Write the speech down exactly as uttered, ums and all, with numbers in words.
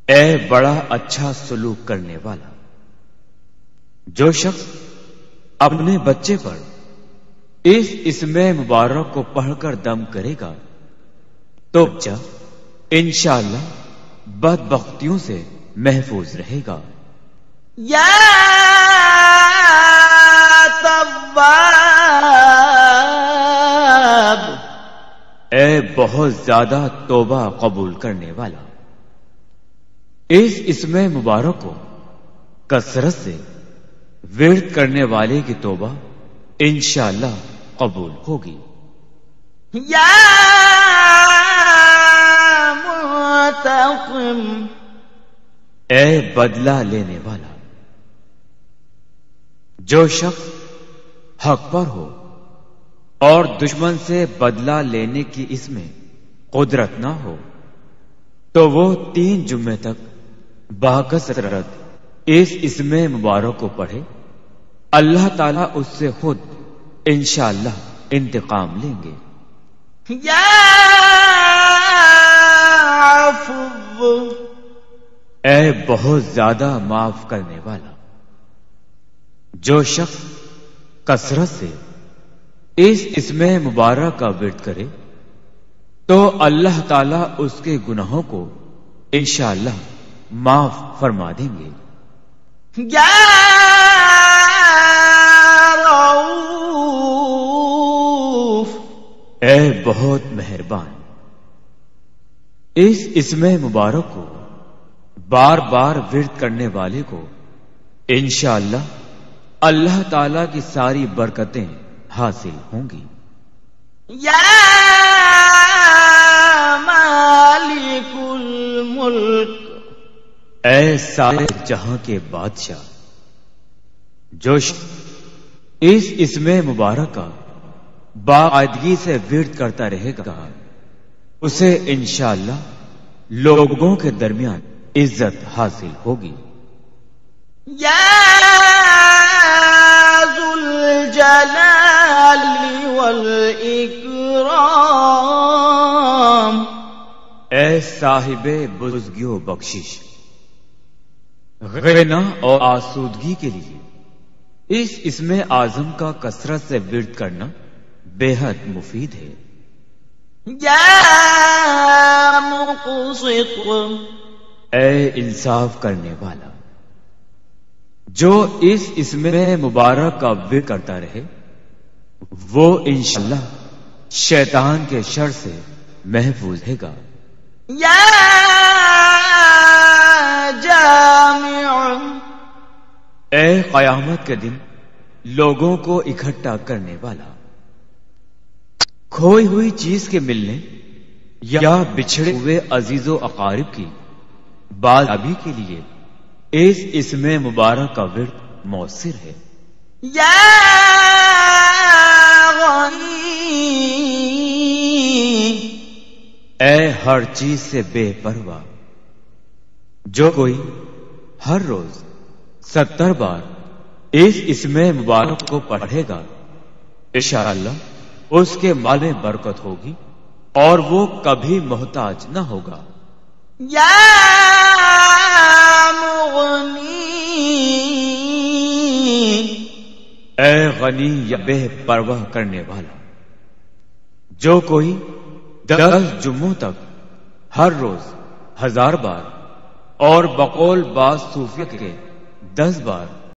اے بڑا اچھا سلوک کرنے والا، جو شخص اپنے بچے پر اس اسم مبارک کو پڑھ کر دم کرے گا تو بچہ انشاءاللہ بدبختیوں سے محفوظ رہے گا۔ یا تواب، اے بہت زیادہ توبہ قبول کرنے والا، اس اسم مبارک کو کثرت سے ورد کرنے والے کی توبہ انشاءاللہ قبول ہوگی۔ یا منتقم، اے بدلہ لینے والا، جو شخص حق پر ہو اور دشمن سے بدلہ لینے کی اس میں قدرت نہ ہو تو وہ تین جمعے تک باکثرت اس اسم مبارک کو پڑھے، اللہ تعالیٰ اس سے خود انشاءاللہ انتقام لیں گے۔ یا عفو، اے بہت زیادہ معاف کرنے والا، جو شخص کثرت سے اس اسم مبارک کا ورد کرے تو اللہ تعالیٰ اس کے گناہوں کو انشاءاللہ معاف فرما دیں گے۔ یا رؤوف، اے بہت مہربان، اس اسم مبارک کو بار بار ورد کرنے والے کو انشاءاللہ اللہ تعالی کی ساری برکتیں حاصل ہوں گی۔ یا مالک الملک، اے سارے جہاں کے بادشاہ، جو شخص اس اسم مبارک کا باقاعدگی سے ورد کرتا رہے گا اسے انشاءاللہ لوگوں کے درمیان عزت حاصل ہوگی۔ یا ذو الجلال والاکرام، اے صاحب بزرگی و بخشش، غنا اور آسودگی کے لیے اس اسم اعظم کا کثرت سے ورد کرنا بے حد مفید ہے۔ یا مقسط، اے انصاف کرنے والا، جو اس اسم مبارک کا ورد کرتا رہے وہ انشاءاللہ شیطان کے شر سے محفوظ رہے گا۔ یا جامع، اے قیامت کے دن لوگوں کو اکٹھا کرنے والا، کھوئی ہوئی چیز کے ملنے یا بچھڑے ہوئے عزیز و اقارب کی بازیابی کے لیے اس اسم مبارک کا ورد مؤثر ہے۔ یا غنی، اے ہر چیز سے بے پرواہ، جو کوئی ہر روز ستر بار اس اسم مبارک کو پڑھے گا انشاءاللہ اس کے مال میں برکت ہوگی اور وہ کبھی محتاج نہ ہوگا۔ یا مغنی، اے غنی یا بے پرواہ کرنے والا، جو کوئی دس جمعوں تک ہر روز ہزار بار اور بقول بعض صوفیہ کے دس بار